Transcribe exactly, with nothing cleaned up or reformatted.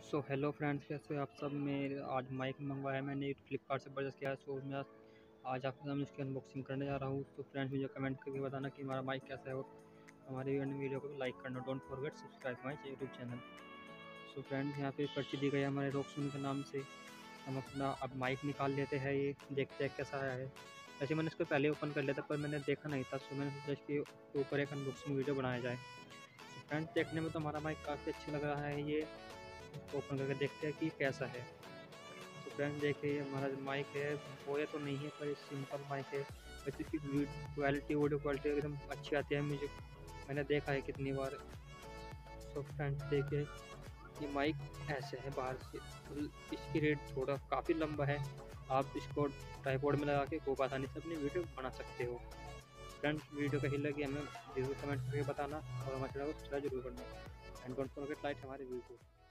So hello friends, कैसे हो आप सब। मैं आज माइक मंगवाया है मैंने फ्लिपकार्ट से परचेस किया है। सो मैं आज आपके सामने उसकी अनबॉक्सिंग करने जा रहा हूँ। तो फ्रेंड्स मुझे कमेंट करके बताना कि हमारा माइक कैसा है और हमारे वीडियो को लाइक करना। Don't forget subscribe my YouTube channel. So friends यहाँ पे पर्ची दी गई है हमारे रॉकसून के नाम से। हम अपना अब माइक निकाल लेते हैं, ये देखते हैं कैसा है। वैसे मैंने इसको पहले ओपन कर लिया था पर मैंने देखा नहीं था, सो मैंने सोचा इसके ऊपर एक अनबॉक्सिंग वीडियो बनाया जाए। तो फ्रेंड्स देखने में तो हमारा माइक काफ़ी अच्छा लग रहा है। ये ओपन करके देखते हैं कि कैसा है। तो फ्रेंड्स देखिए हमारा जो माइक है वो ये तो नहीं है पर सिंपल माइक है। वैसे इसकी क्वालिटी ऑडियो क्वालिटी एकदम अच्छी आती है, मुझे मैंने देखा है कितनी बार। तो फ्रेंड्स देखिए ये माइक ऐसे है बाहर से, तो इसकी रेट थोड़ा काफ़ी लंबा है। आप इसको ट्राइपॉड में लगा के खूब आसानी से अपनी वीडियो बना सकते हो। फ्रेंड्स वीडियो कैसी लगी हमें जरूर कमेंट करके बताना और हमारे चैनल को सब्सक्राइब जरूर करना। एंड डोंट फॉरगेट लाइक हमारे वीडियो।